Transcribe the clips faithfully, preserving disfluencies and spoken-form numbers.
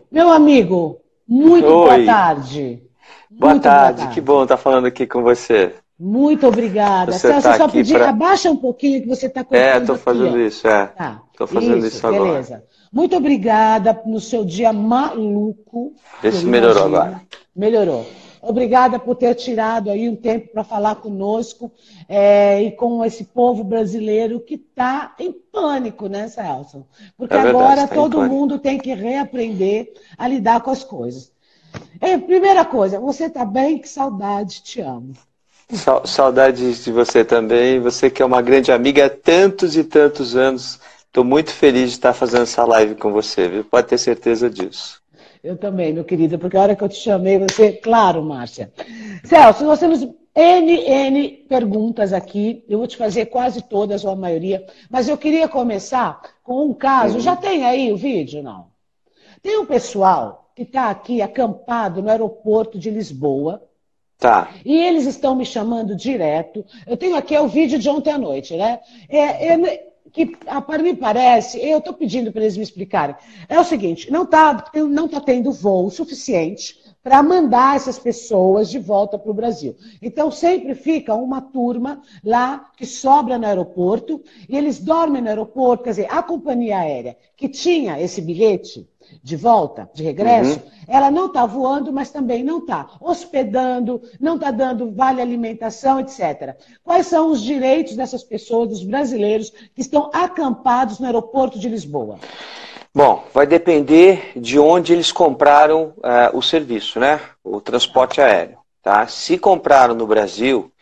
Meu amigo, muito boa Oi, tarde. boa Muito boa tarde, que bom tarde. estar falando aqui com você. Muito obrigada. Você Celso, eu está só aqui pedi, para. abaixa um pouquinho que você está É, cortando estou aqui, fazendo ó. isso, é. Tá, Estou fazendo isso, isso agora. beleza. Muito obrigada no seu dia maluco, Vê que eu se melhorou agora. imagino. Melhorou. Obrigada por ter tirado aí um tempo para falar conosco é, e com esse povo brasileiro que está em pânico, né, Celso? Porque É verdade, agora está em todo pânico. mundo tem que reaprender a lidar com as coisas. É, primeira coisa, você está bem? Que saudade, te amo. Sa- Saudades de você também. Você que é uma grande amiga há tantos e tantos anos. Estou muito feliz de estar fazendo essa live com você, viu? Pode ter certeza disso. Eu também, meu querido, porque a hora que eu te chamei, você. Claro, Márcia. Celso, nós temos N, N perguntas aqui. Eu vou te fazer quase todas, ou a maioria. Mas eu queria começar com um caso. Já Uhum. tem aí o vídeo, não? Tem um pessoal que está aqui acampado no aeroporto de Lisboa. Tá. E eles estão me chamando direto. Eu tenho aqui é o vídeo de ontem à noite, né? É, é, que ah, para mim parece, eu estou pedindo para eles me explicarem. É o seguinte, não está não tá tendo voo suficiente para mandar essas pessoas de volta para o Brasil. Então sempre fica uma turma lá que sobra no aeroporto e eles dormem no aeroporto, quer dizer, a companhia aérea que tinha esse bilhete de volta, de regresso, Uhum. ela não está voando, mas também não está hospedando, não está dando vale alimentação, etcétera. Quais são os direitos dessas pessoas, dos brasileiros, que estão acampados no aeroporto de Lisboa? Bom, vai depender de onde eles compraram uh, o serviço, né? O Tá. transporte aéreo, tá? Se compraram no Brasil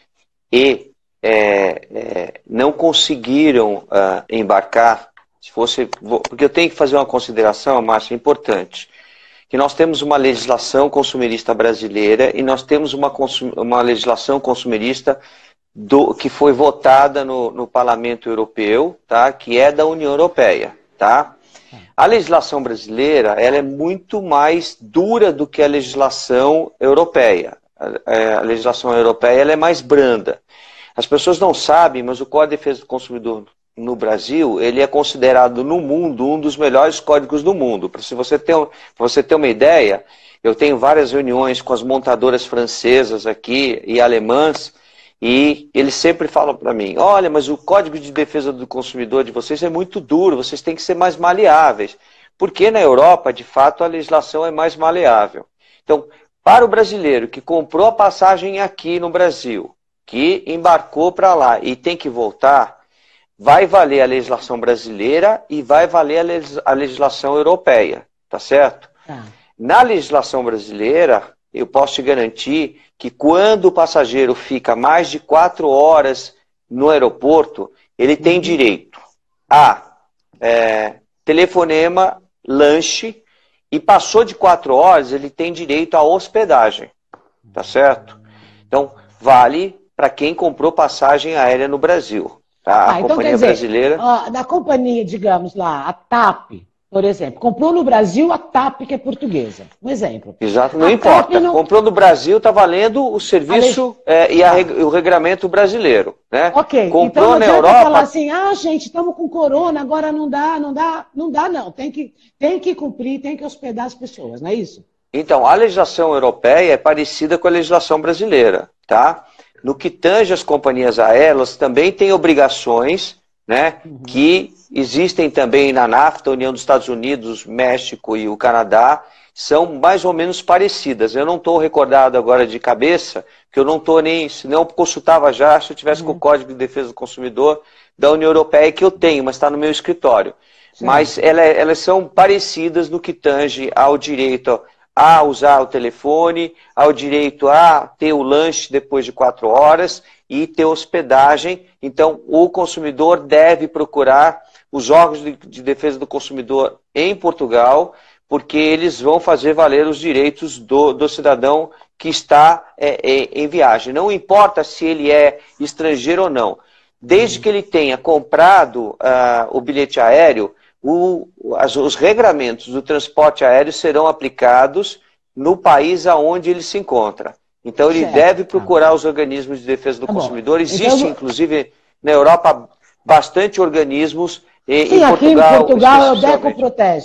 e é, é, não conseguiram uh, embarcar, se fosse, porque eu tenho que fazer uma consideração, Márcia, importante, que nós temos uma legislação consumerista brasileira e nós temos uma, consum, uma legislação consumerista do, que foi votada no, no Parlamento Europeu, tá? Que é da União Europeia, tá? A legislação brasileira ela é muito mais dura do que a legislação europeia. A, a legislação europeia ela é mais branda. As pessoas não sabem, mas o Código de Defesa do Consumidor no Brasil, ele é considerado no mundo um dos melhores códigos do mundo. Para você ter, você ter uma ideia, eu tenho várias reuniões com as montadoras francesas aqui e alemãs, e eles sempre falam para mim, olha, mas o Código de Defesa do Consumidor de vocês é muito duro, vocês têm que ser mais maleáveis. Porque na Europa, de fato, a legislação é mais maleável. Então, para o brasileiro que comprou a passagem aqui no Brasil, que embarcou para lá e tem que voltar, vai valer a legislação brasileira e vai valer a, legis a legislação europeia, tá certo? Tá. Na legislação brasileira, eu posso te garantir que quando o passageiro fica mais de quatro horas no aeroporto, ele tem Uhum. direito a é, telefonema, lanche, e passou de quatro horas, ele tem direito à hospedagem, tá certo? Então, vale para quem comprou passagem aérea no Brasil. Tá? A Ah, então quer companhia dizer, brasileira... ó, da companhia, digamos lá, a TAP, por exemplo, comprou no Brasil a TAP, que é portuguesa. Um exemplo. Exato, não A TAP importa. não. Comprou no Brasil, está valendo o A leg... serviço é, e a, Tá. o regramento brasileiro. Né? Ok, então Comprou não na adianta Europa... falar assim, ah, gente, estamos com corona, agora não dá, não dá, não dá, não. Tem que, tem que cumprir, tem que hospedar as pessoas, não é isso? Então, a legislação europeia é parecida com a legislação brasileira, tá? No que tange as companhias aéreas, também têm obrigações, né, Uhum. que existem também na NAFTA, União dos Estados Unidos, México e o Canadá, são mais ou menos parecidas. Eu não estou recordado agora de cabeça, que eu não estou nem, se não consultava já, se eu tivesse Uhum. com o Código de Defesa do Consumidor da União Europeia, que eu tenho, mas está no meu escritório. Sim. Mas ela, elas são parecidas no que tange ao direito a usar o telefone, ao direito a ter o lanche depois de quatro horas e ter hospedagem. Então, o consumidor deve procurar os órgãos de, de defesa do consumidor em Portugal, porque eles vão fazer valer os direitos do, do cidadão que está é, é, em viagem. Não importa se ele é estrangeiro ou não. Desde que ele tenha comprado uh, o bilhete aéreo, o, as, os regramentos do transporte aéreo serão aplicados no país aonde ele se encontra. Então ele Certo. deve procurar os organismos de defesa do Tá bom. consumidor. Existe, Então, inclusive, na Europa, bastante organismos. E, sim, em aqui em Portugal, Portugal é o especialmente. DECO Proteste.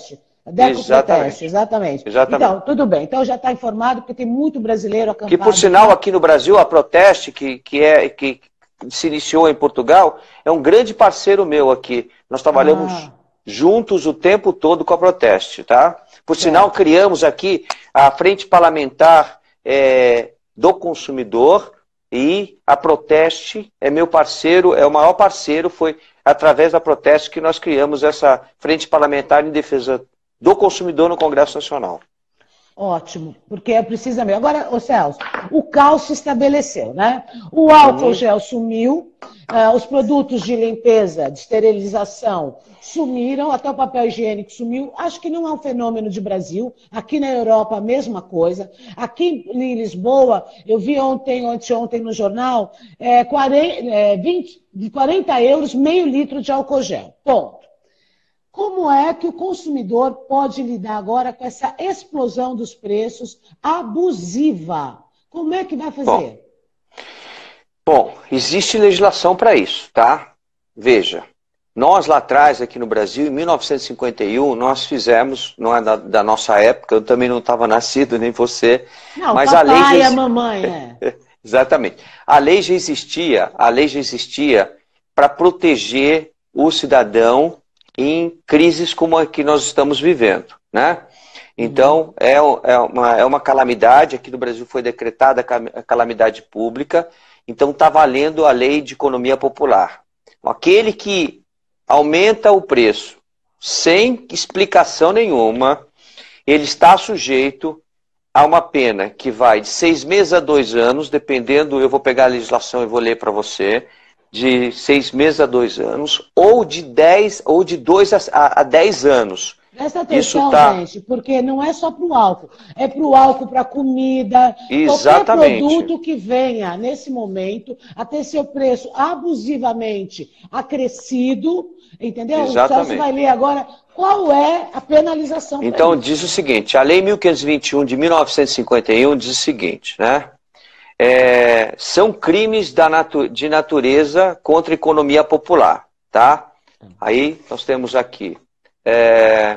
Decoproteste, exatamente. exatamente. Então, tudo bem. Então já está informado, porque tem muito brasileiro acampado. Que, por sinal, aqui no Brasil, a Proteste, que, que, é, que se iniciou em Portugal, é um grande parceiro meu aqui. Nós trabalhamos ah. juntos o tempo todo com a Proteste, tá? Por certo. Sinal, criamos aqui a Frente Parlamentar é, do Consumidor, e a Proteste é meu parceiro, é o maior parceiro, foi através da Proteste que nós criamos essa Frente Parlamentar em Defesa do Consumidor no Congresso Nacional. Ótimo, porque é precisamente. Agora, ô Celso, o caos se estabeleceu, né? O álcool uhum. gel sumiu, uh, os produtos de limpeza, de esterilização sumiram, até o papel higiênico sumiu. Acho que não é um fenômeno de Brasil. Aqui na Europa, a mesma coisa. Aqui em Lisboa, eu vi ontem, anteontem no jornal, é, quarenta, é, vinte, de quarenta euros, meio litro de álcool gel. Ponto. Como é que o consumidor pode lidar agora com essa explosão dos preços abusiva? Como é que vai fazer? Bom, bom existe legislação para isso, tá? Veja, nós lá atrás, aqui no Brasil, em mil novecentos e cinquenta e um, nós fizemos, não é da, da nossa época, eu também não estava nascido, nem você, não, mas papai a lei já... e a mamãe, é. Exatamente. A lei já existia, a lei já existia para proteger o cidadão em crises como a que nós estamos vivendo, né? Então, uhum. é, é, uma, é uma calamidade, aqui no Brasil foi decretada a calamidade pública, então está valendo a lei de economia popular. Aquele que aumenta o preço sem explicação nenhuma, ele está sujeito a uma pena que vai de seis meses a dois anos, dependendo, eu vou pegar a legislação e vou ler para você, de seis meses a dois anos, ou de dez, ou de dois a, a dez anos. Presta atenção, tá... gente, porque não é só para o álcool, é para o álcool, para a comida, exatamente. Qualquer produto que venha, nesse momento, a ter seu preço abusivamente acrescido, entendeu? Exatamente. O Celso vai ler agora qual é a penalização. Então, diz o seguinte, a Lei mil quinhentos e vinte e um de mil novecentos e cinquenta e um diz o seguinte, né? É, são crimes da natu de natureza contra a economia popular, tá? Aí nós temos aqui é,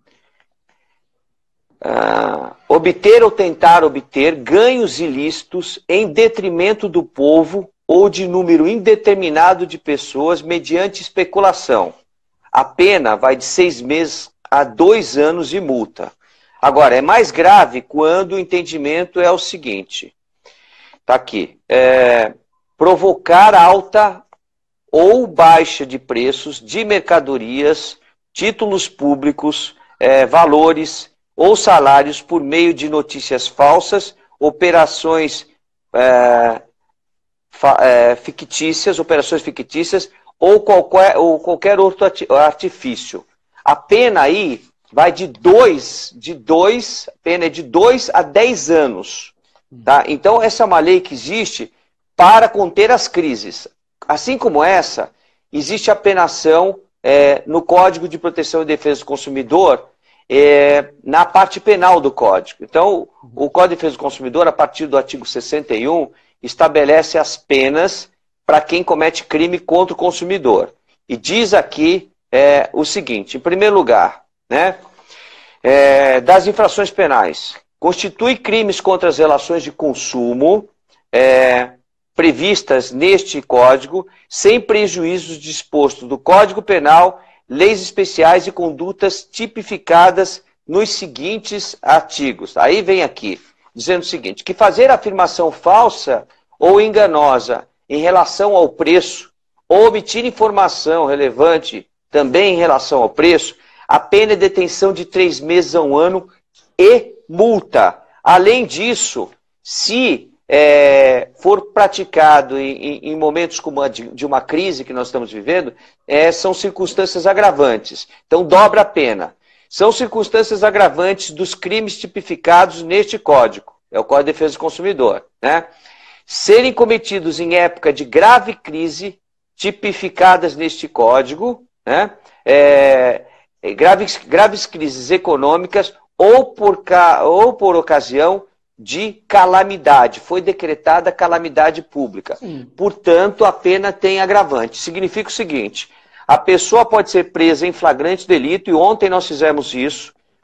é, obter ou tentar obter ganhos ilícitos em detrimento do povo ou de número indeterminado de pessoas mediante especulação. A pena vai de seis meses a dois anos de multa. Agora, é mais grave quando o entendimento é o seguinte... Está aqui. É, provocar alta ou baixa de preços de mercadorias, títulos públicos, é, valores ou salários por meio de notícias falsas, operações é, fa, é, fictícias, operações fictícias ou qualquer, ou qualquer outro artifício. A pena aí vai de dois, de dois, a pena é de dois a dez anos. Tá? Então, essa é uma lei que existe para conter as crises. Assim como essa, existe a penação é, no Código de Proteção e Defesa do Consumidor, é, na parte penal do Código. Então, o Código de Defesa do Consumidor, a partir do artigo sessenta e um, estabelece as penas para quem comete crime contra o consumidor. E diz aqui é, o seguinte, em primeiro lugar, né, é, das infrações penais... Constitui crimes contra as relações de consumo é, previstas neste Código, sem prejuízo disposto do Código Penal, leis especiais e condutas tipificadas nos seguintes artigos. Aí vem aqui, dizendo o seguinte, que fazer afirmação falsa ou enganosa em relação ao preço, ou omitir informação relevante também em relação ao preço, a pena é detenção de três meses a um ano e multa. Além disso, se é, for praticado em, em momentos como a de, de uma crise que nós estamos vivendo, é, são circunstâncias agravantes. Então, dobra a pena. São circunstâncias agravantes dos crimes tipificados neste Código. É o Código de Defesa do Consumidor, né? Serem cometidos em época de grave crise, tipificadas neste Código, né? É, graves, graves crises econômicas, ou por, ou por ocasião de calamidade. Foi decretada calamidade pública. Sim. Portanto, a pena tem agravante. Significa o seguinte, a pessoa pode ser presa em flagrante delito, e ontem nós fizemos isso,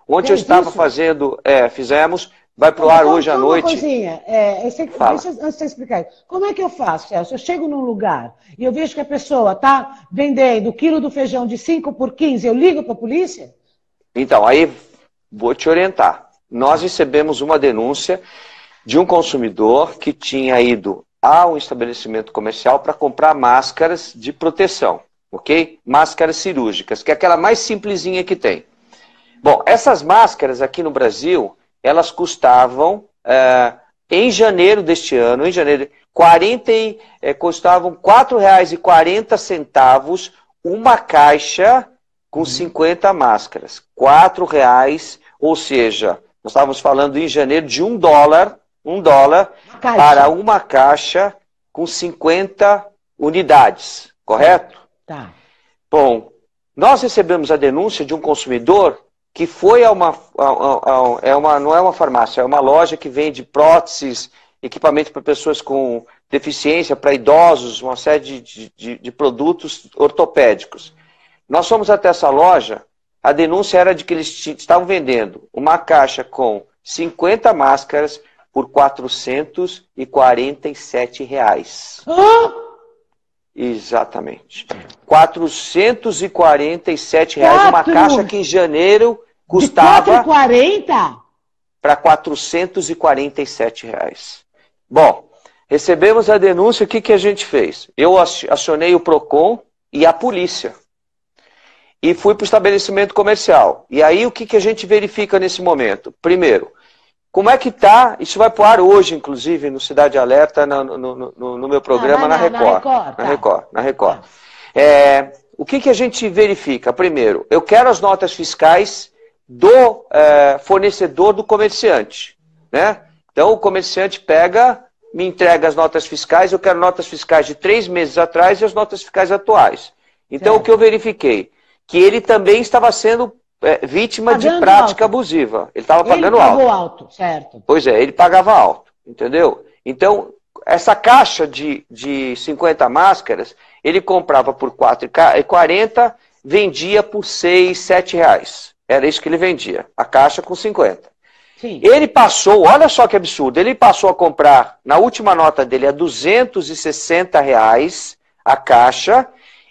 Ontem eu estava fazendo, é, fizemos, vai pro ar hoje à noite. Uma coisinha, é, eu sei que, deixa, antes de você explicar, como é que eu faço, Celso? Eu chego num lugar e eu vejo que a pessoa está vendendo o quilo do feijão de cinco por quinze, eu ligo para a polícia? Então, aí vou te orientar. Nós recebemos uma denúncia de um consumidor que tinha ido a um estabelecimento comercial para comprar máscaras de proteção, ok? Máscaras cirúrgicas, que é aquela mais simplesinha que tem. Bom, essas máscaras aqui no Brasil, elas custavam, é, em janeiro deste ano, em janeiro, quarenta, é, custavam quatro reais e quarenta centavos uma caixa com cinquenta máscaras. quatro reais, ou seja, nós estávamos falando em janeiro de um dólar, um dólar caixa. Para uma caixa com cinquenta unidades, correto? Tá. Bom, nós recebemos a denúncia de um consumidor que foi a uma, a, a, a, é uma, não é uma farmácia, é uma loja que vende próteses, equipamento para pessoas com deficiência, para idosos, uma série de, de, de produtos ortopédicos. Nós fomos até essa loja, a denúncia era de que eles estavam vendendo uma caixa com cinquenta máscaras por quatrocentos e quarenta e sete reais. Ah! Exatamente. quatrocentos e quarenta e sete reais, Quatro. Uma caixa que em janeiro De custava quatrocentos e quarenta? para quatrocentos e quarenta e sete reais. Bom, recebemos a denúncia, o que, que a gente fez? Eu acionei o PROCON e a polícia. E fui para o estabelecimento comercial. E aí o que, que a gente verifica nesse momento? Primeiro, como é que está, isso vai para o ar hoje, inclusive, no Cidade Alerta, no, no, no, no meu programa, ah, na, na Record. Na Record, tá. na Record, na Record. Tá. É, o que, que a gente verifica? Primeiro, eu quero as notas fiscais do é, fornecedor do comerciante. Né? Então, o comerciante pega, me entrega as notas fiscais, eu quero notas fiscais de três meses atrás e as notas fiscais atuais. Então, certo. O que eu verifiquei? Que ele também estava sendo é, vítima pagando de prática alto. abusiva. Ele estava pagando alto. Ele pagou alto, certo. Pois é, ele pagava alto, entendeu? Então, essa caixa de, de cinquenta máscaras, ele comprava por quatro reais e quarenta centavos, vendia por seis, sete reais. Era isso que ele vendia, a caixa com cinquenta. Sim. Ele passou, olha só que absurdo, ele passou a comprar, na última nota dele, a duzentos e sessenta reais a caixa,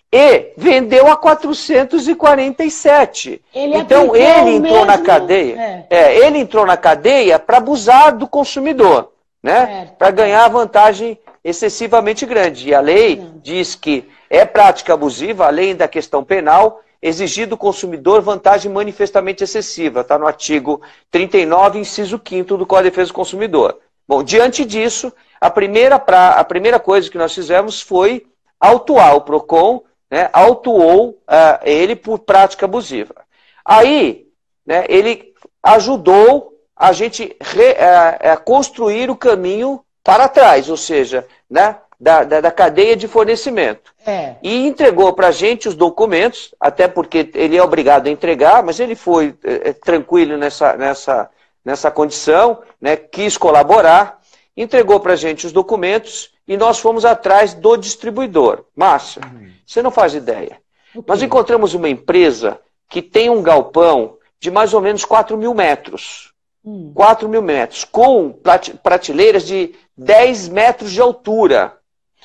e vendeu a quatrocentos e quarenta e sete. Ele então ele entrou mesmo... na cadeia. É. É, ele entrou na cadeia para abusar do consumidor, né? Para ganhar vantagem excessivamente grande. E a lei Não. diz que é prática abusiva, além da questão penal, exigir do consumidor vantagem manifestamente excessiva. Está no artigo trinta e nove, inciso quinto do Código de Defesa do Consumidor. Bom, diante disso, a primeira, pra, a primeira coisa que nós fizemos foi autuar o PROCON, né, autuou uh, ele por prática abusiva. Aí, né, ele ajudou a gente re, uh, uh, construir o caminho para trás, ou seja, né, da, da, da cadeia de fornecimento. É. E entregou para a gente os documentos, até porque ele é obrigado a entregar, mas ele foi uh, tranquilo nessa, nessa, nessa condição, né, quis colaborar, entregou para a gente os documentos e nós fomos atrás do distribuidor. Márcia, uhum. Você não faz ideia. Okay. Nós encontramos uma empresa que tem um galpão de mais ou menos quatro mil metros. Hum. quatro mil metros, com prateleiras de dez metros de altura,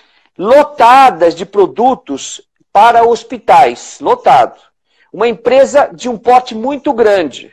lotadas de produtos para hospitais, lotado. Uma empresa de um porte muito grande,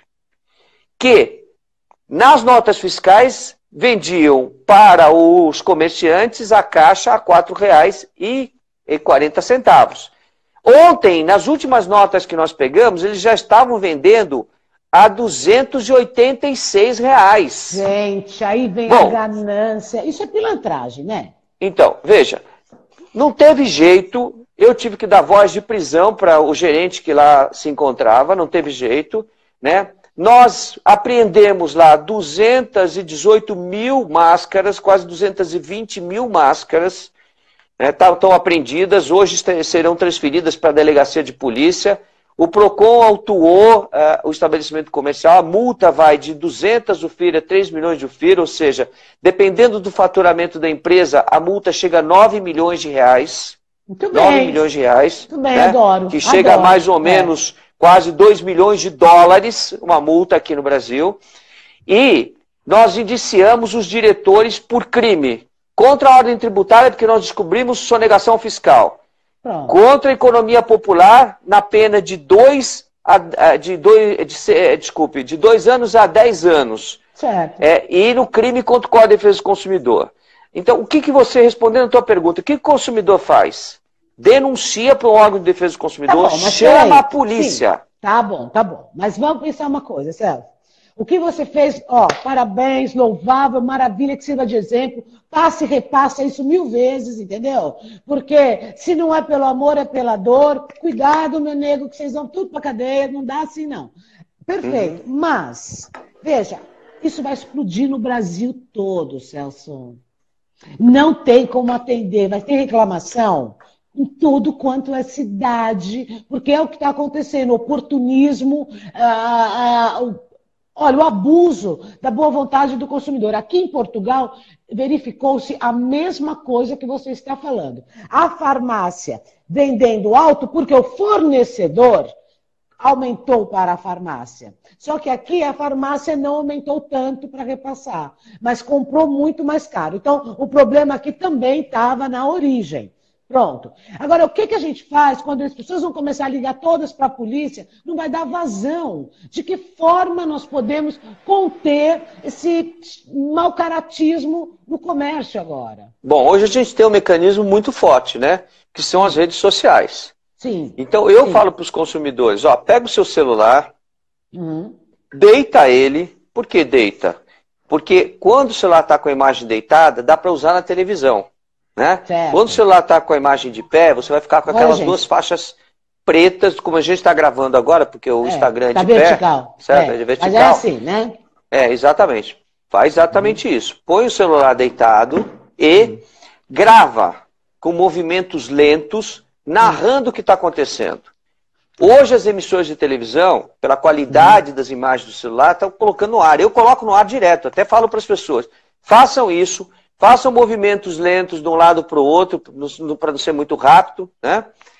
que nas notas fiscais vendiam para os comerciantes a caixa a quatro reais e quarenta centavos. Ontem, nas últimas notas que nós pegamos, eles já estavam vendendo a duzentos e oitenta e seis reais. Gente, aí vem Bom, a ganância. Isso é pilantragem, né? Então, veja, não teve jeito, eu tive que dar voz de prisão para o gerente que lá se encontrava, não teve jeito, né? Nós apreendemos lá duzentas e dezoito mil máscaras, quase duzentas e vinte mil máscaras, né, estão apreendidas, hoje serão transferidas para a delegacia de polícia. O PROCON autuou uh, o estabelecimento comercial, a multa vai de duzentas U F I R a três milhões de U F I R, ou seja, dependendo do faturamento da empresa, a multa chega a nove milhões de reais. Muito bem. nove milhões de reais. Muito bem, né, adoro. Que chega adoro. a mais ou menos... É. quase dois milhões de dólares, uma multa aqui no Brasil, e nós indiciamos os diretores por crime. Contra a ordem tributária, porque nós descobrimos sonegação fiscal. Pronto. Contra a economia popular, na pena de dois, a, de dois, de, desculpe, de dois anos a dez anos. Certo. É, e no crime contra o Código de Defesa do Consumidor. Então, o que, que você, respondendo a tua pergunta, o que, que o consumidor faz? Denuncia para o órgão de defesa do consumidor, tá bom, chama a polícia. Sim, tá bom, tá bom. Mas vamos pensar uma coisa, Celso. O que você fez, ó, parabéns, louvável, maravilha, que sirva de exemplo. Passe e repassa isso mil vezes, entendeu? Porque se não é pelo amor, é pela dor. Cuidado, meu nego, que vocês vão tudo pra cadeia. Não dá assim, não. Perfeito. Uhum. Mas, veja, isso vai explodir no Brasil todo, Celso. Não tem como atender. Vai ter reclamação em tudo quanto é cidade, porque é o que está acontecendo. Oportunismo, ah, ah, olha, o abuso da boa vontade do consumidor. Aqui em Portugal, verificou-se a mesma coisa que você está falando. A farmácia vendendo alto porque o fornecedor aumentou para a farmácia. Só que aqui a farmácia não aumentou tanto para repassar, mas comprou muito mais caro. Então, o problema aqui também estava na origem. Pronto. Agora, o que, que a gente faz quando as pessoas vão começar a ligar todas para a polícia? Não vai dar vazão. De que forma nós podemos conter esse mau caratismo no comércio agora? Bom, hoje a gente tem um mecanismo muito forte, né? Que são as redes sociais. Sim. Então, eu sim. falo para os consumidores, ó, pega o seu celular, uhum. deita ele. Por que deita? Porque quando o celular está com a imagem deitada, dá para usar na televisão. Né? Quando o celular está com a imagem de pé, você vai ficar com aquelas Oi, duas faixas pretas, como a gente está gravando agora, porque o é, Instagram é tá de vertical. pé. Certo? É. É de vertical. Mas é assim, né? É, exatamente. Faz exatamente uhum. isso. Põe o celular deitado e uhum. grava com movimentos lentos, narrando uhum. o que está acontecendo. Hoje as emissoras de televisão, pela qualidade uhum. das imagens do celular, estão colocando no ar. Eu coloco no ar direto, até falo para as pessoas, façam isso. Façam movimentos lentos de um lado para o outro, para não ser muito rápido, né?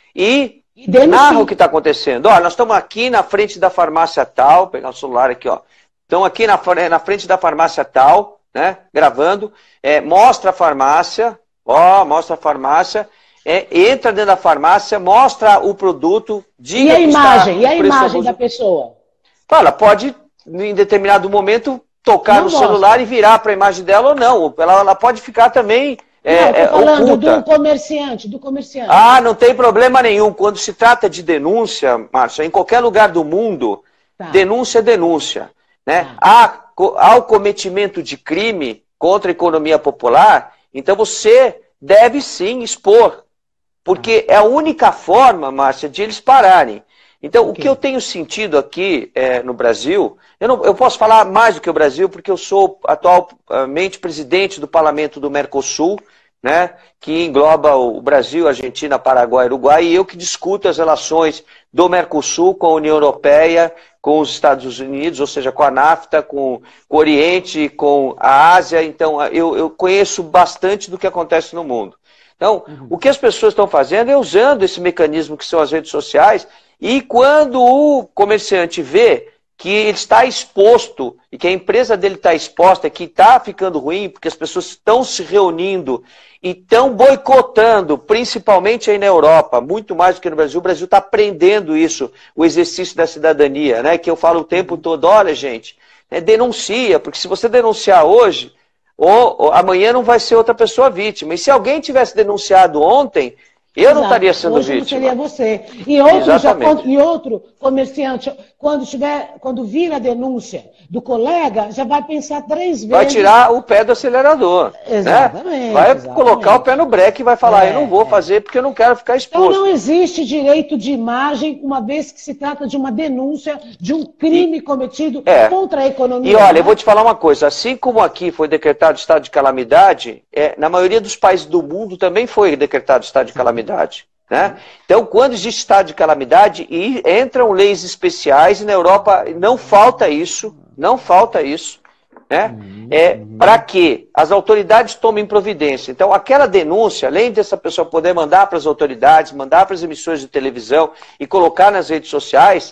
E, e narra o que está acontecendo. Olha, nós estamos aqui na frente da farmácia tal, vou pegar o celular aqui, ó. Estamos aqui na, na frente da farmácia tal, né? Gravando. É, mostra a farmácia, ó, mostra a farmácia. É, entra dentro da farmácia, mostra o produto. Diga e a imagem? Está, e a imagem da pessoa? Fala, pode, em determinado momento, tocar não no mostra. celular e virar para a imagem dela ou não. Ela, ela pode ficar também é, não, tô falando oculta. do comerciante, do comerciante. Ah, não tem problema nenhum. Quando se trata de denúncia, Márcia, em qualquer lugar do mundo, tá. denúncia é denúncia. Né? Tá. Há, há o cometimento de crime contra a economia popular, então você deve sim expor. Porque tá. é a única forma, Márcia, de eles pararem. Então, okay. o que eu tenho sentido aqui é, no Brasil, eu, não, eu posso falar mais do que o Brasil, porque eu sou atualmente presidente do Parlamento do Mercosul, né, que engloba o Brasil, Argentina, Paraguai e Uruguai, e eu que discuto as relações do Mercosul com a União Europeia, com os Estados Unidos, ou seja, com a NAFTA, com, com o Oriente, com a Ásia. Então, eu, eu conheço bastante do que acontece no mundo. Então, uhum. o que as pessoas estão fazendo é usando esse mecanismo que são as redes sociais. E quando o comerciante vê que ele está exposto e que a empresa dele está exposta, que está ficando ruim, porque as pessoas estão se reunindo e estão boicotando, principalmente aí na Europa, muito mais do que no Brasil, o Brasil está aprendendo isso, o exercício da cidadania, né? Que eu falo o tempo todo, olha gente, né, denuncia, porque se você denunciar hoje, ou, ou amanhã não vai ser outra pessoa vítima. E se alguém tivesse denunciado ontem, eu Exato. não estaria sendo Hoje vítima. Hoje não seria você. E outro, já, e outro comerciante, quando, tiver, quando vir a denúncia do colega, já vai pensar três vezes. Vai tirar o pé do acelerador. Exatamente. Né? Vai exatamente. colocar o pé no breque e vai falar, é, eu não vou é. fazer porque eu não quero ficar exposto. Então não existe direito de imagem, uma vez que se trata de uma denúncia de um crime e, cometido é. contra a economia. E olha, né? eu vou te falar uma coisa, assim como aqui foi decretado estado de calamidade, é, na maioria dos países do mundo também foi decretado estado de calamidade. Né? Então, quando existe estado de calamidade, e entram leis especiais, e na Europa não falta isso, não falta isso, né? É, para que as autoridades tomem providência. Então, aquela denúncia, além dessa pessoa poder mandar para as autoridades, mandar para as emissoras de televisão e colocar nas redes sociais,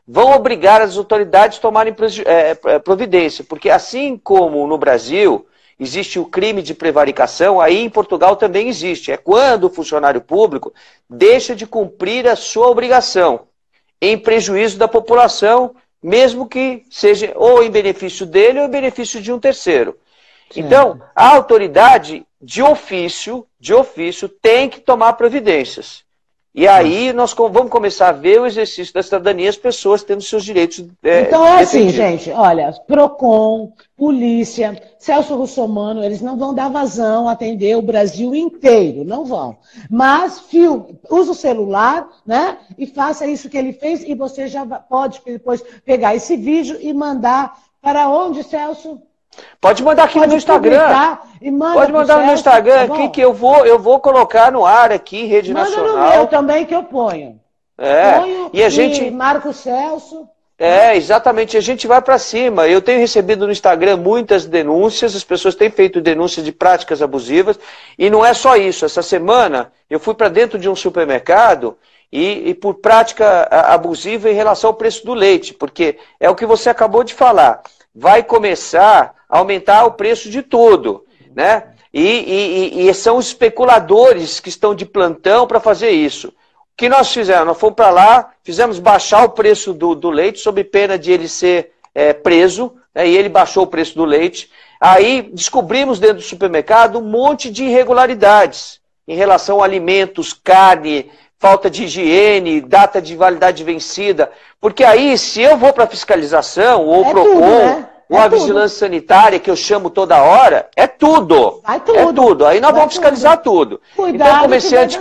vão obrigar as autoridades a tomarem providência, porque assim como no Brasil existe o crime de prevaricação, aí em Portugal também existe. É quando o funcionário público deixa de cumprir a sua obrigação, em prejuízo da população, mesmo que seja ou em benefício dele ou em benefício de um terceiro. Certo. Então, a autoridade, de ofício, de ofício, tem que tomar providências. E aí nós vamos começar a ver o exercício da cidadania, as pessoas tendo seus direitos é, Então é assim, gente, olha, PROCON, polícia, Celso Russomano, eles não vão dar vazão, atender o Brasil inteiro, não vão. Mas, fio, usa o celular, né, e faça isso que ele fez, e você já pode depois pegar esse vídeo e mandar para onde, Celso? Pode mandar aqui Pode no Instagram. E manda Pode mandar Celso, no Instagram tá aqui que eu vou, eu vou colocar no ar aqui, rede manda nacional. Manda no meu também que eu ponho. É. Ponho e a gente Marco Celso. É, exatamente. A gente vai para cima. Eu tenho recebido no Instagram muitas denúncias, as pessoas têm feito denúncias de práticas abusivas, e não é só isso. Essa semana eu fui para dentro de um supermercado e, e por prática abusiva em relação ao preço do leite, porque é o que você acabou de falar. Vai começar a aumentar o preço de tudo, né? E, e, e são os especuladores que estão de plantão para fazer isso. O que nós fizemos? Nós fomos para lá, fizemos baixar o preço do, do leite, sob pena de ele ser é, preso, né? E ele baixou o preço do leite. Aí descobrimos dentro do supermercado um monte de irregularidades em relação a alimentos, carne, falta de higiene, data de validade vencida. Porque aí, se eu vou para fiscalização, ou é PROCON, tudo, né? é ou a tudo. vigilância sanitária, que eu chamo toda hora, é tudo. Vai tudo. É tudo. Aí nós Vai vamos fiscalizar tudo. tudo. Cuidado, então, comerciante,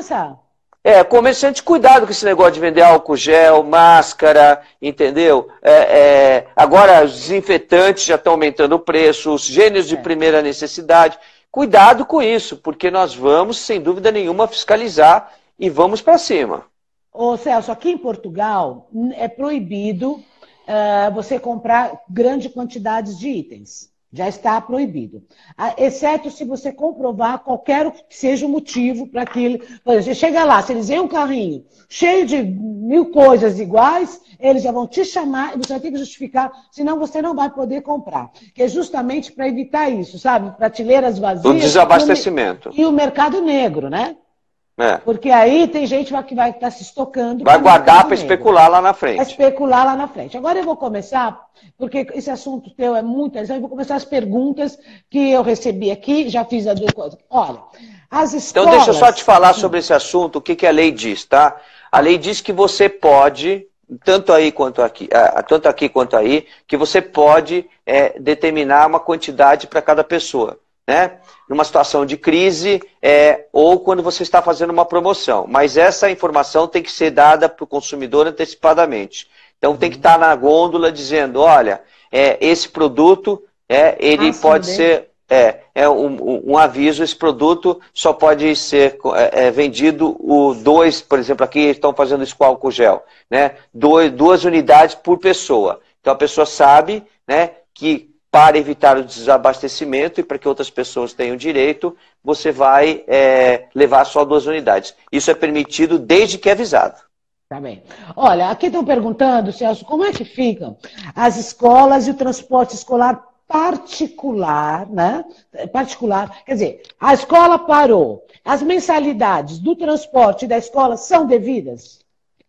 é, comerciante, cuidado com esse negócio de vender álcool gel, máscara, entendeu? É, é, agora, os desinfetantes já estão aumentando o preço, os gêneros de é. primeira necessidade. Cuidado com isso, porque nós vamos, sem dúvida nenhuma, fiscalizar e vamos para cima. Ô Celso, aqui em Portugal é proibido uh, você comprar grande quantidade de itens. Já está proibido. Exceto se você comprovar qualquer que seja o motivo para aquilo. Você chega lá, se eles veem um carrinho cheio de mil coisas iguais, eles já vão te chamar e você vai ter que justificar, senão você não vai poder comprar. Que é justamente para evitar isso, sabe? Prateleiras vazias. O desabastecimento. E o, e o mercado negro, né? É. Porque aí tem gente que vai estar se estocando. Vai guardar para especular lá na frente. Vai especular lá na frente. Agora eu vou começar, porque esse assunto teu é muito interessante, eu vou começar as perguntas que eu recebi aqui, já fiz as duas coisas. Olha, as escolas... Então deixa eu só te falar sobre esse assunto, o que, que a lei diz, tá? A lei diz que você pode, tanto aí quanto aqui, tanto aqui quanto aí, que você pode é, determinar uma quantidade para cada pessoa. Né? Numa situação de crise é, ou quando você está fazendo uma promoção. Mas essa informação tem que ser dada para o consumidor antecipadamente. Então tem que estar na gôndola dizendo, olha, é, esse produto é, ele ah, pode sim, ser é, é um, um aviso, esse produto só pode ser é, é, vendido o dois, por exemplo, aqui estão fazendo isso com álcool gel, né? Dois, duas unidades por pessoa. Então a pessoa sabe, né, que para evitar o desabastecimento e para que outras pessoas tenham direito, você vai é, levar só duas unidades. Isso é permitido desde que é avisado. Tá bem. Olha, aqui estão perguntando, Celso, como é que ficam as escolas e o transporte escolar particular, né? Particular, quer dizer, a escola parou. As mensalidades do transporte da escola são devidas?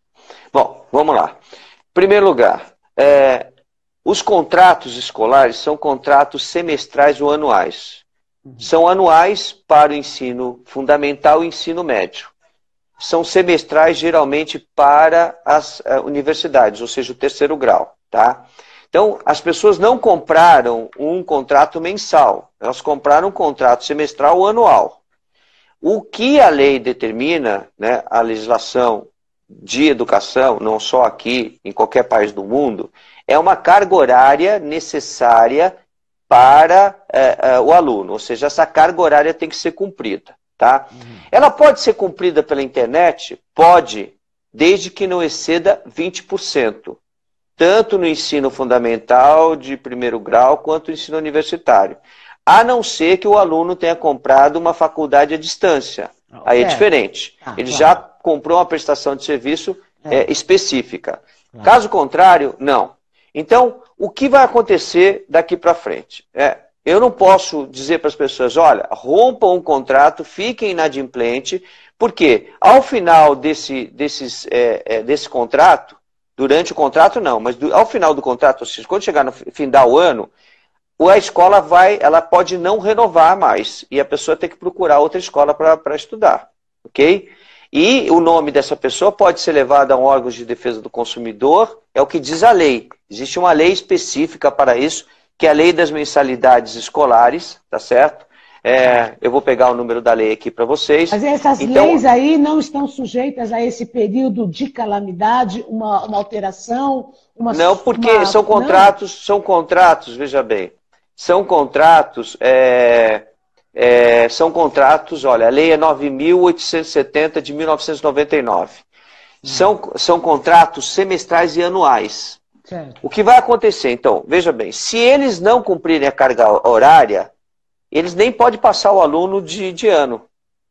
Bom, vamos lá. Em primeiro lugar, é... os contratos escolares são contratos semestrais ou anuais. São anuais para o ensino fundamental e ensino médio. São semestrais, geralmente, para as uh, universidades, ou seja, o terceiro grau. Tá? Então, as pessoas não compraram um contrato mensal. Elas compraram um contrato semestral ou anual. O que a lei determina, né, a legislação de educação, não só aqui, em qualquer país do mundo, é uma carga horária necessária para é, é, o aluno. Ou seja, essa carga horária tem que ser cumprida. Tá? Uhum. Ela pode ser cumprida pela internet? Pode, desde que não exceda vinte por cento. Tanto no ensino fundamental de primeiro grau, quanto no ensino universitário. A não ser que o aluno tenha comprado uma faculdade à distância. Aí é, é diferente. Ah, Ele claro. já comprou uma prestação de serviço é. É, específica. Claro. Caso contrário, não. Então, o que vai acontecer daqui para frente? É, eu não posso dizer para as pessoas, olha, rompam um contrato, fiquem inadimplente, porque ao final desse, desses, é, é, desse contrato, durante o contrato não, mas do, ao final do contrato, ou seja, quando chegar no fim do ano, a escola vai, ela pode não renovar mais, e a pessoa tem que procurar outra escola para estudar, ok? E o nome dessa pessoa pode ser levado a um órgão de defesa do consumidor, é o que diz a lei. Existe uma lei específica para isso, que é a lei das mensalidades escolares, tá certo? É, eu vou pegar o número da lei aqui para vocês. Mas essas então, leis aí não estão sujeitas a esse período de calamidade, uma, uma alteração? Uma, não, porque uma... são contratos, não. são contratos, veja bem, são contratos, é, é, são contratos, olha, a lei é nove mil oitocentos e setenta de mil novecentos e noventa e nove. Hum. São, são contratos semestrais e anuais. Certo. O que vai acontecer, então, veja bem, se eles não cumprirem a carga horária, eles nem podem passar o aluno de, de ano.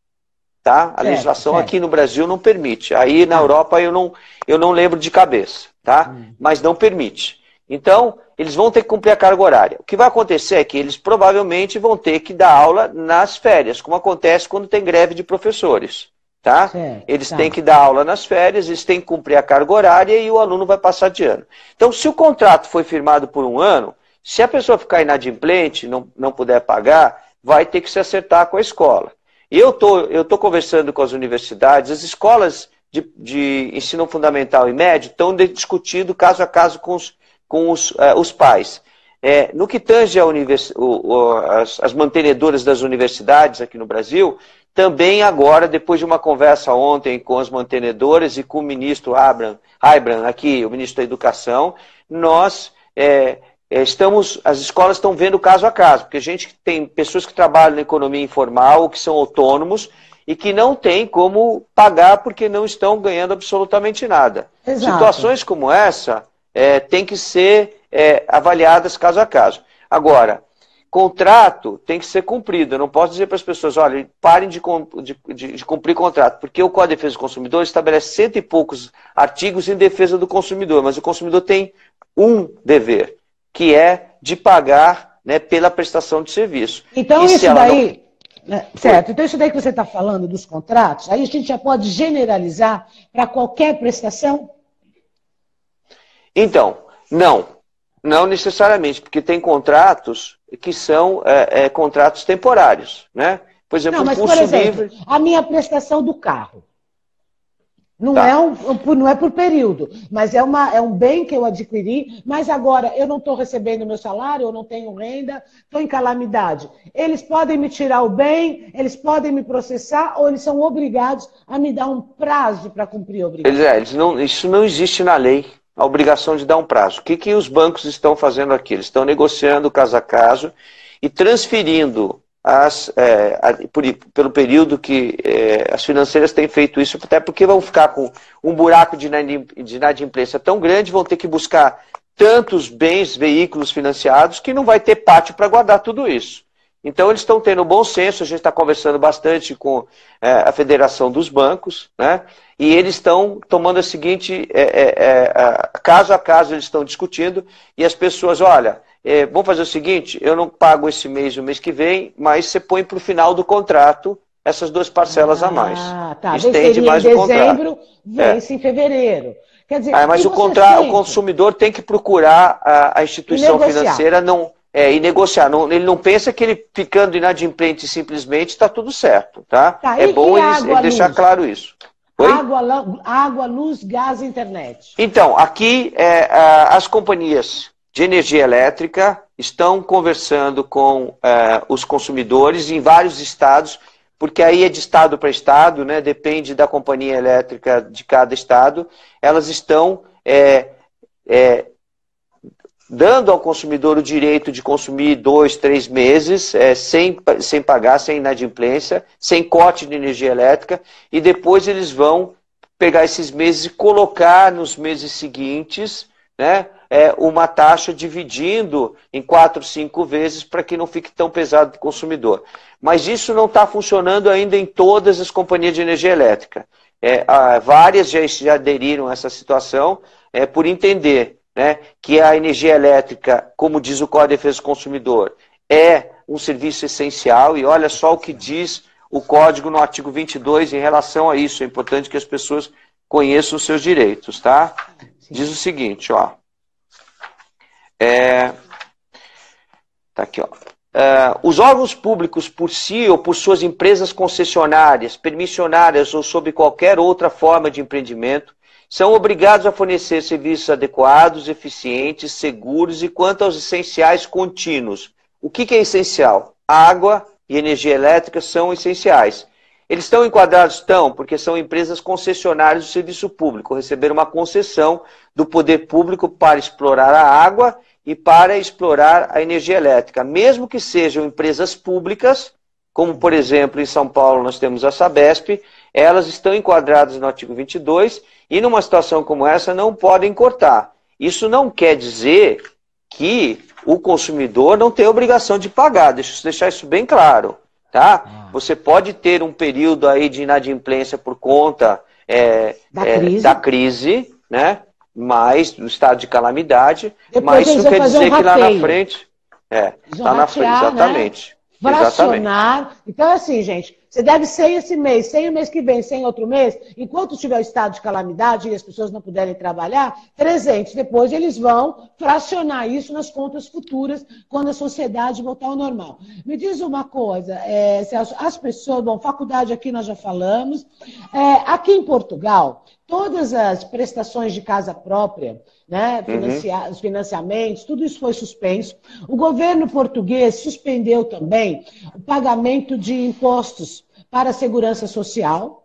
Tá? A certo, legislação certo. Aqui no Brasil não permite. Aí na ah. Europa eu não, eu não lembro de cabeça, tá? Hum. Mas não permite. Então, eles vão ter que cumprir a carga horária. O que vai acontecer é que eles provavelmente vão ter que dar aula nas férias, como acontece quando tem greve de professores. Tá? Certo, eles tá. têm que dar aula nas férias, eles têm que cumprir a carga horária e o aluno vai passar de ano. Então, se o contrato foi firmado por um ano, se a pessoa ficar inadimplente, não, não puder pagar, vai ter que se acertar com a escola. E eu tô, eu tô conversando com as universidades, as escolas de, de ensino fundamental e médio estão discutindo caso a caso com os, com os, uh, os pais. É, no que tange a univers... o, o, as, as mantenedoras das universidades aqui no Brasil, também agora, depois de uma conversa ontem com as mantenedoras e com o ministro Abraham, Abraham aqui, o ministro da Educação, nós é, estamos, as escolas estão vendo caso a caso, porque a gente tem pessoas que trabalham na economia informal, que são autônomos e que não tem como pagar porque não estão ganhando absolutamente nada. Exato. Situações como essa é, têm que ser é, avaliadas caso a caso. Agora, contrato tem que ser cumprido. Eu não posso dizer para as pessoas, olha, parem de, de, de cumprir contrato, porque o Código de Defesa do Consumidor estabelece cento e poucos artigos em defesa do consumidor, mas o consumidor tem um dever, que é de pagar, né, pela prestação de serviço. Então, e isso daí, não... certo, então isso daí que você está falando dos contratos, aí a gente já pode generalizar para qualquer prestação? Então, não. Não necessariamente, porque tem contratos que são é, é, contratos temporários, né? Por exemplo, não, mas, o pulso por exemplo, livre... a minha prestação do carro. Não, tá. é, um, não é por período, mas é, uma, é um bem que eu adquiri, mas agora eu não estou recebendo meu salário, eu não tenho renda, estou em calamidade. Eles podem me tirar o bem, eles podem me processar, ou eles são obrigados a me dar um prazo para cumprir a obrigação? Eles, é, eles não, isso não existe na lei. A obrigação de dar um prazo. O que, que os bancos estão fazendo aqui? Eles estão negociando caso a caso e transferindo as, é, a, por, pelo período que é, as financeiras têm feito isso, até porque vão ficar com um buraco de inadimplência tão grande, vão ter que buscar tantos bens, veículos financiados, que não vai ter pátio para guardar tudo isso. Então, eles estão tendo bom senso, a gente está conversando bastante com é, a Federação dos Bancos, né? E eles estão tomando a seguinte, é, é, é, caso a caso eles estão discutindo, e as pessoas, olha, é, vamos fazer o seguinte, eu não pago esse mês e o mês que vem, mas você põe para o final do contrato essas duas parcelas ah, a mais. Tá. Estende mais em o contrato. dezembro, vence é. em fevereiro. Quer dizer, ah, mas o, contra... o consumidor tem que procurar a, a instituição financeira não... É, e negociar. Não, ele não pensa que ele ficando inadimplente simplesmente está tudo certo. Tá? Tá, é e, bom e ele, água, ele deixar claro isso. Oi? Água, água, luz, gás, internet. Então, aqui é, as companhias de energia elétrica estão conversando com é, os consumidores em vários estados, porque aí é de estado para estado, né? Depende da companhia elétrica de cada estado. Elas estão... É, é, dando ao consumidor o direito de consumir dois, três meses, é, sem, sem pagar, sem inadimplência, sem corte de energia elétrica, e depois eles vão pegar esses meses e colocar nos meses seguintes, né, é, uma taxa dividindo em quatro, cinco vezes para que não fique tão pesado para o consumidor. Mas isso não está funcionando ainda em todas as companhias de energia elétrica. É, várias já, já aderiram a essa situação. é, por entender, né, que a energia elétrica, como diz o Código de Defesa do Consumidor, é um serviço essencial, e olha só o que diz o Código no artigo vinte e dois em relação a isso. É importante que as pessoas conheçam os seus direitos, tá? Diz o seguinte, ó. É, tá aqui, ó. Uh, os órgãos públicos por si ou por suas empresas concessionárias, permissionárias ou sob qualquer outra forma de empreendimento, são obrigados a fornecer serviços adequados, eficientes, seguros e quanto aos essenciais contínuos. O que, que é essencial? Água e energia elétrica são essenciais. Eles estão enquadrados? Estão, porque são empresas concessionárias do serviço público, receberam uma concessão do poder público para explorar a água e para explorar a energia elétrica. Mesmo que sejam empresas públicas, como por exemplo em São Paulo nós temos a Sabesp, elas estão enquadradas no artigo vinte e dois e numa situação como essa não podem cortar. Isso não quer dizer que o consumidor não tem obrigação de pagar, deixa eu deixar isso bem claro. Tá? Você pode ter um período aí de inadimplência por conta é, da, é, crise. da crise, né? Mas do estado de calamidade, Depois mas isso quer dizer um que lá na frente, é, lá na frente, exatamente. Né? Fracionar. Exatamente. Então, assim, gente, você deve cem esse mês, cem o mês que vem, cem outro mês, enquanto tiver o estado de calamidade e as pessoas não puderem trabalhar, trezentos. Depois eles vão fracionar isso nas contas futuras, quando a sociedade voltar ao normal. Me diz uma coisa, é, Celso, as pessoas, bom, faculdade aqui nós já falamos, é, aqui em Portugal, todas as prestações de casa própria, né, financia, uhum. os financiamentos, tudo isso foi suspenso. O governo português suspendeu também o pagamento de impostos para a segurança social.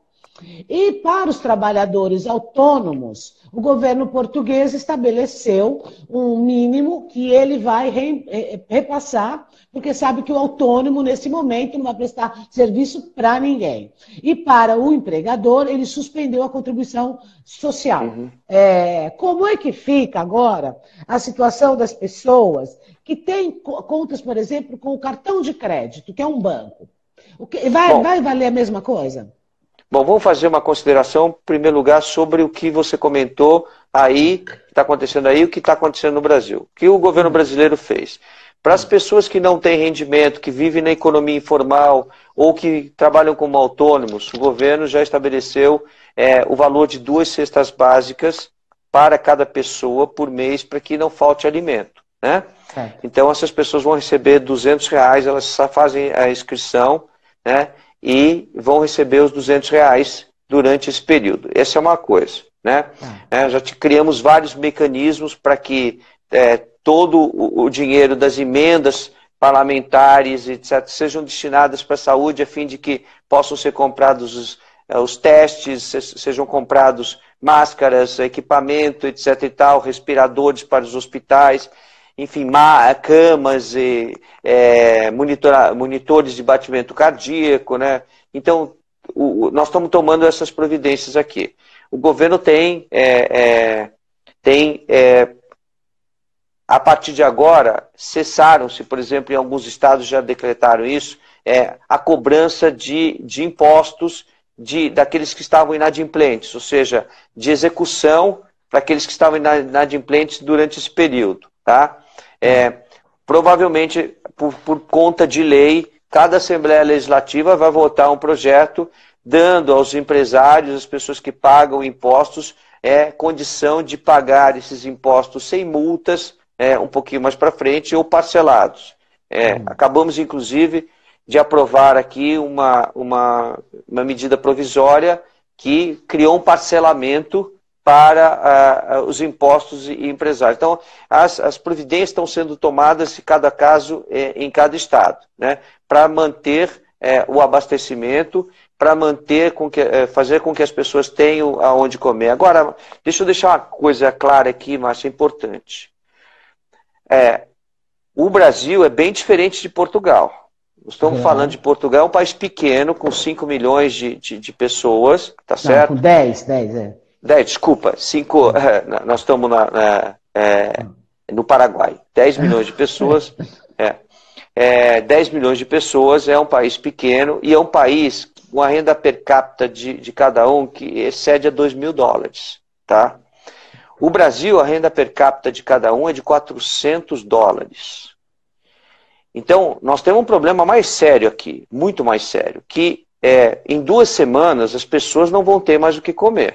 E para os trabalhadores autônomos, o governo português estabeleceu um mínimo que ele vai re, repassar, porque sabe que o autônomo, nesse momento, não vai prestar serviço para ninguém. E para o empregador, ele suspendeu a contribuição social. Uhum. É, como é que fica agora a situação das pessoas que têm contas, por exemplo, com o cartão de crédito, que é um banco? O que, vai, vai valer a mesma coisa? Bom, vamos fazer uma consideração, em primeiro lugar, sobre o que você comentou aí, que está acontecendo aí, o que está acontecendo no Brasil. O que o governo brasileiro fez? Para as pessoas que não têm rendimento, que vivem na economia informal ou que trabalham como autônomos, o governo já estabeleceu é, o valor de duas cestas básicas para cada pessoa por mês, para que não falte alimento, né? É. Então, essas pessoas vão receber duzentos reais, elas só fazem a inscrição, né? E vão receber os duzentos reais durante esse período. Essa é uma coisa, né? É, já te, criamos vários mecanismos para que é, todo o, o dinheiro das emendas parlamentares, etcétera, sejam destinadas para a saúde, a fim de que possam ser comprados os, os testes, sejam comprados máscaras, equipamento, etcétera e tal, respiradores para os hospitais, enfim, camas, e, é, monitora, monitores de batimento cardíaco, né? Então, o, nós estamos tomando essas providências aqui. O governo tem, é, é, tem é, a partir de agora, cessaram-se, por exemplo, em alguns estados já decretaram isso, é, a cobrança de, de impostos de, daqueles que estavam inadimplentes, ou seja, de execução para aqueles que estavam inadimplentes durante esse período, tá? É, provavelmente, por, por conta de lei, cada Assembleia Legislativa vai votar um projeto dando aos empresários, às pessoas que pagam impostos, é, condição de pagar esses impostos sem multas, é, um pouquinho mais para frente, ou parcelados. É, uhum. Acabamos, inclusive, de aprovar aqui uma, uma, uma medida provisória que criou um parcelamento para uh, os impostos e empresários. Então, as, as providências estão sendo tomadas em cada caso, eh, em cada estado, né, para manter eh, o abastecimento, para manter com que, eh, fazer com que as pessoas tenham aonde comer. Agora, deixa eu deixar uma coisa clara aqui, Márcia, importante. É, o Brasil é bem diferente de Portugal. Nós estamos é. falando de Portugal, um país pequeno, com cinco milhões de, de, de pessoas, tá certo? Não, com dez, dez, é. dez, desculpa, cinco, é, nós estamos na, na, é, no Paraguai, dez milhões de pessoas, é, é, dez milhões de pessoas, é um país pequeno e é um país com a renda per capita de, de cada um que excede a dois mil dólares, tá? O Brasil, a renda per capita de cada um é de quatrocentos dólares. Então, nós temos um problema mais sério aqui, muito mais sério, que é, em duas semanas as pessoas não vão ter mais o que comer.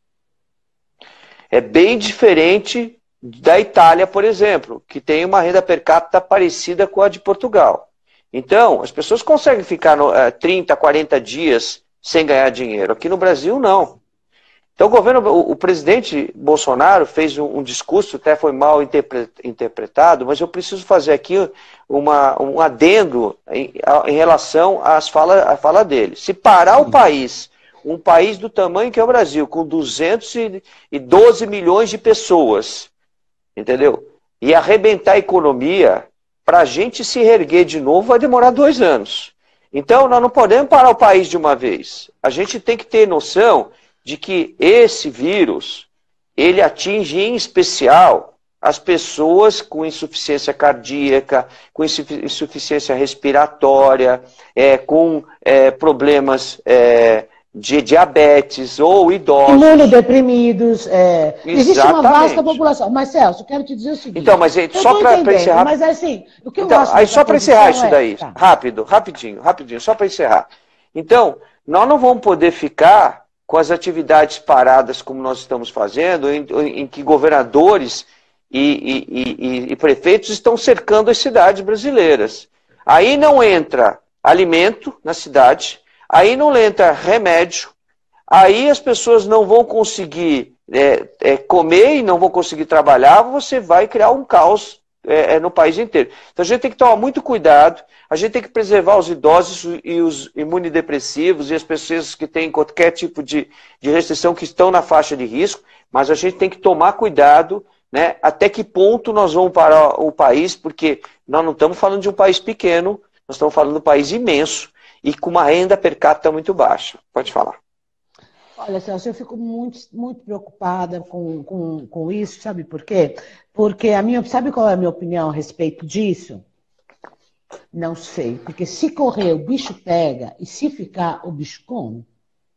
É bem diferente da Itália, por exemplo, que tem uma renda per capita parecida com a de Portugal. Então, as pessoas conseguem ficar no, uh, trinta, quarenta dias sem ganhar dinheiro. Aqui no Brasil, não. Então, o governo, o, o presidente Bolsonaro fez um, um discurso, até foi mal interpre, interpretado, mas eu preciso fazer aqui uma, um adendo em, em relação às fala, à fala dele. Se parar o país, um país do tamanho que é o Brasil, com duzentos e doze milhões de pessoas, entendeu? E arrebentar a economia, para a gente se reerguer de novo, vai demorar dois anos. Então, nós não podemos parar o país de uma vez. A gente tem que ter noção de que esse vírus, ele atinge em especial as pessoas com insuficiência cardíaca, com insuficiência respiratória, é, com é, problemas é, de diabetes ou idosos. Imunodeprimidos. É... Existe uma vasta população. Mas, Celso, quero te dizer o seguinte. Então, mas só para encerrar. Mas assim, o que eu então, acho aí só para encerrar isso daí, é... tá. rápido, rapidinho, rapidinho, só para encerrar. Então, nós não vamos poder ficar com as atividades paradas como nós estamos fazendo, em, em que governadores e, e, e, e prefeitos estão cercando as cidades brasileiras. Aí não entra alimento na cidade, aí não entra remédio, aí as pessoas não vão conseguir é, é, comer e não vão conseguir trabalhar, você vai criar um caos é, é, no país inteiro. Então a gente tem que tomar muito cuidado, a gente tem que preservar os idosos e os imunodepressivos e as pessoas que têm qualquer tipo de, de restrição que estão na faixa de risco, mas a gente tem que tomar cuidado, né, até que ponto nós vamos parar o país, porque nós não estamos falando de um país pequeno, nós estamos falando de um país imenso e com uma renda per capita muito baixa. Pode falar. Olha, Celso, eu fico muito, muito preocupada com, com, com isso, sabe por quê? Porque a minha, sabe qual é a minha opinião a respeito disso? Não sei, porque se correr o bicho pega e se ficar o bicho come.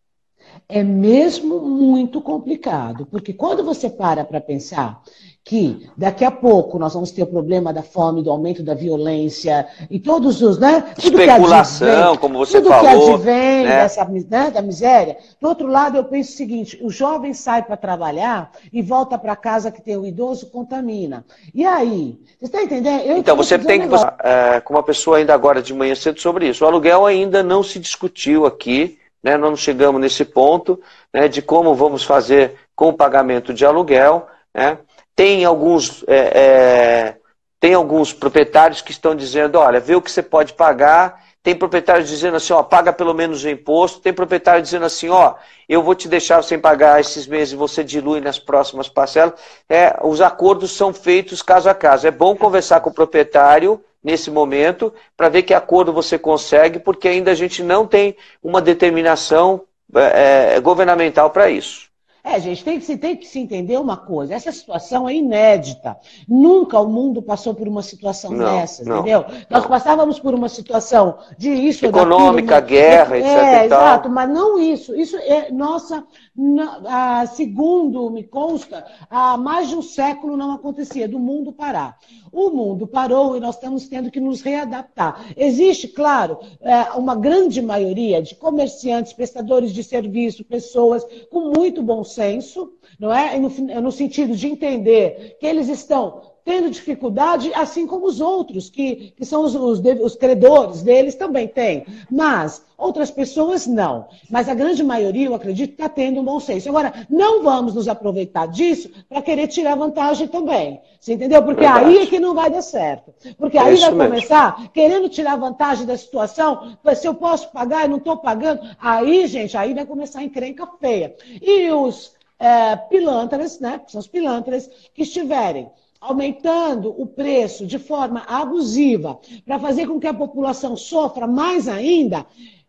É mesmo muito complicado, porque quando você para para pensar que daqui a pouco nós vamos ter o problema da fome, do aumento da violência e todos os, né? Tudo especulação, que advém, como você tudo falou. Tudo que advém né? dessa, né, da miséria. Do outro lado, eu penso o seguinte, o jovem sai para trabalhar e volta para casa que tem o idoso, contamina. E aí? Você está entendendo? Eu então, você tem que conversar é, com uma pessoa ainda agora de manhã cedo sobre isso. O aluguel ainda não se discutiu aqui, né? Nós não chegamos nesse ponto, né, de como vamos fazer com o pagamento de aluguel, né? Tem alguns, é, é, tem alguns proprietários que estão dizendo, olha, vê o que você pode pagar. Tem proprietários dizendo assim, ó, paga pelo menos o imposto. Tem proprietário dizendo assim, ó, eu vou te deixar sem pagar esses meses e você dilui nas próximas parcelas. É, os acordos são feitos caso a caso. É bom conversar com o proprietário nesse momento para ver que acordo você consegue, porque ainda a gente não tem uma determinação é, governamental para isso. É, gente, tem que, se, tem que se entender uma coisa. Essa situação é inédita. Nunca o mundo passou por uma situação não, dessas, não, entendeu? Não. Nós passávamos por uma situação de isso econômica, daquilo, guerra, é, etcétera. É, exato, mas não isso. Isso é, nossa, na, a, segundo me consta, há mais de um século não acontecia, do mundo parar. O mundo parou e nós estamos tendo que nos readaptar. Existe, claro, é, uma grande maioria de comerciantes, prestadores de serviço, pessoas com muito bom senso, não é? No, no sentido de entender que eles estão tendo dificuldade, assim como os outros, que, que são os, os, os credores deles também têm. Mas outras pessoas não. Mas a grande maioria, eu acredito, está tendo um bom senso. Agora, não vamos nos aproveitar disso para querer tirar vantagem também. Você entendeu? Porque Verdade. Aí é que não vai dar certo. Porque aí é vai começar mesmo. Querendo tirar vantagem da situação, se eu posso pagar e não estou pagando, aí, gente, aí vai começar a encrenca feia. E os é, pilantras, né, que são os pilantras, que estiverem aumentando o preço de forma abusiva para fazer com que a população sofra mais ainda,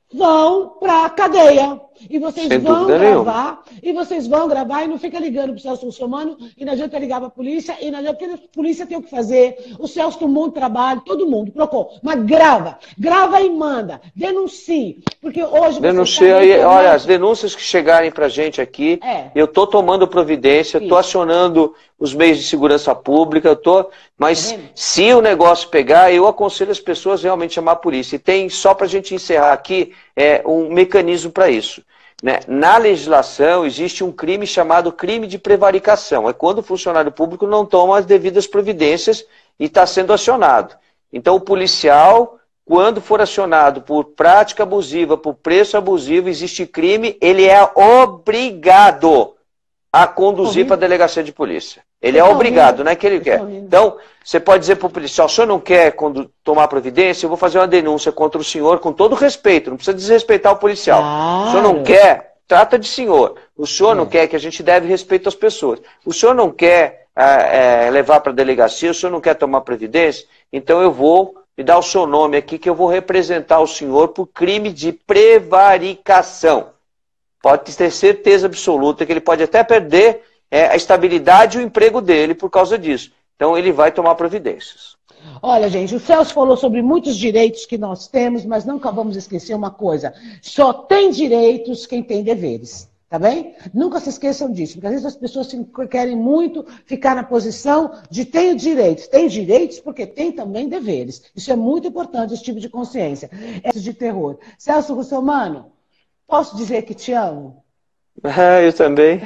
vão para a cadeia. E vocês Sem vão dúvida gravar, nenhuma. e vocês vão gravar, e não fica ligando para o Celso Russomano, e não adianta ligar para a polícia, e não adianta, porque a polícia tem o que fazer, o Celso tem um monte de trabalho, todo mundo, procura. Mas grava, grava e manda, denuncie, porque hoje Denuncia, você aí, olha, as denúncias que chegarem para a gente aqui, é. eu estou tomando providência, estou acionando os meios de segurança pública, eu tô, mas tá se o negócio pegar, eu aconselho as pessoas realmente a chamar a polícia. E tem, só para a gente encerrar aqui, é, um mecanismo para isso. Né? Na legislação existe um crime chamado crime de prevaricação. É quando o funcionário público não toma as devidas providências e está sendo acionado. Então o policial, quando for acionado por prática abusiva, por preço abusivo, existe crime, ele é obrigado a conduzir para a delegacia de polícia. Ele é obrigado, não é que ele quer. Então, você pode dizer para o policial, o senhor não quer tomar providência, eu vou fazer uma denúncia contra o senhor com todo respeito, não precisa desrespeitar o policial. Claro. O senhor não quer, trata de senhor. O senhor é. não quer, que a gente deve respeito às pessoas. O senhor não quer é, é, levar para a delegacia, o senhor não quer tomar providência, então eu vou me dar o seu nome aqui, que eu vou representar o senhor por crime de prevaricação. Pode ter certeza absoluta que ele pode até perder é, a estabilidade e o emprego dele por causa disso. Então ele vai tomar providências. Olha, gente, o Celso falou sobre muitos direitos que nós temos, mas nunca vamos esquecer uma coisa. Só tem direitos quem tem deveres. Tá bem? Nunca se esqueçam disso, porque às vezes as pessoas querem muito ficar na posição de tenho direitos. Tem direitos porque tem também deveres. Isso é muito importante, esse tipo de consciência. Esse de terror. Celso Russomano, posso dizer que te amo? Ah, eu também.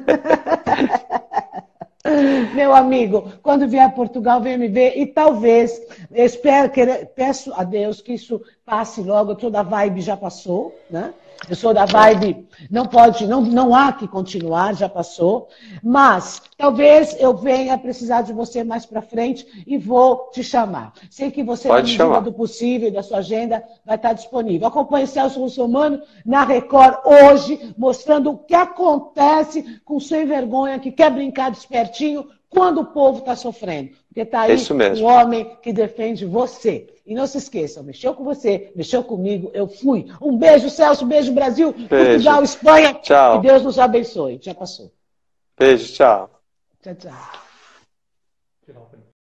Meu amigo, quando vier a Portugal, venha me ver e talvez, eu espero, querer, peço a Deus que isso passe logo. Eu sou da vibe, já passou, né? Eu sou da vibe, não pode, não, não há que continuar, já passou. Mas talvez eu venha precisar de você mais para frente e vou te chamar. Sei que você, pode na medida do possível e da sua agenda, vai estar disponível. Acompanhe Celso Russomano na Record hoje, mostrando o que acontece com o sem vergonha que quer brincar de espertinho quando o povo está sofrendo. Porque está aí o homem que defende você. E não se esqueçam, mexeu com você, mexeu comigo, eu fui. Um beijo, Celso, um beijo, Brasil, beijo. Portugal, Espanha. Tchau. Que Deus nos abençoe. Já passou. Beijo, tchau. Tchau, tchau.